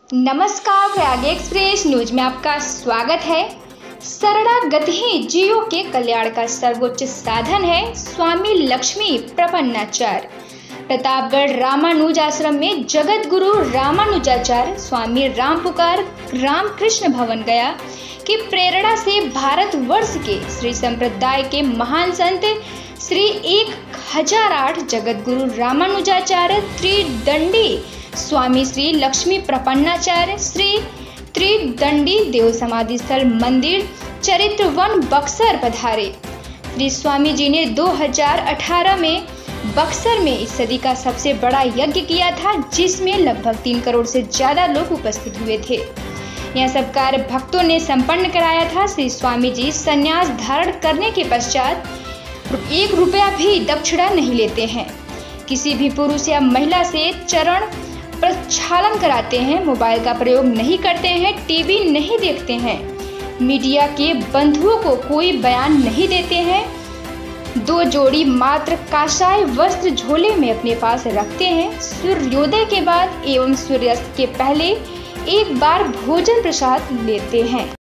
नमस्कार, Prayag express news में आपका स्वागत है। शरणागति ही जीवों के कल्याण का सर्वोच्च साधन है। स्वामी लक्ष्मी प्रपन्नाचार्य प्रतापगढ़ रामानुज आश्रम में जगत गुरु रामानुजाचार्य स्वामी रामपुकार रामकृष्ण भवन गया की प्रेरणा से भारतवर्ष के श्री संप्रदाय के महान संत श्री 1008 जगत गुरु रामानुजाचार्य त्रिदंडी स्वामी श्री लक्ष्मी प्रपन्नाचार्य श्री त्रिदंडी देव समाधि स्थल मंदिर चरित्र वन बक्सर पधारे। श्री स्वामी जी ने 2018 में बक्सर में इस सदी का सबसे बड़ा यज्ञ किया था, जिसमें लगभग 3 करोड़ से ज्यादा लोग उपस्थित हुए थे। यह सब कार्य भक्तों ने संपन्न कराया था। श्री स्वामी जी संन्यास धारण करने के पश्चात 1 रुपया भी दक्षिणा नहीं लेते हैं। किसी भी पुरुष या महिला से चरण प्रक्षालन कराते हैं, मोबाइल का प्रयोग नहीं करते हैं, टीवी नहीं देखते हैं, मीडिया के बंधुओं को कोई बयान नहीं देते हैं। 2 जोड़ी मात्र काशाय वस्त्र झोले में अपने पास रखते हैं। सूर्योदय के बाद एवं सूर्यास्त के पहले एक बार भोजन प्रसाद लेते हैं।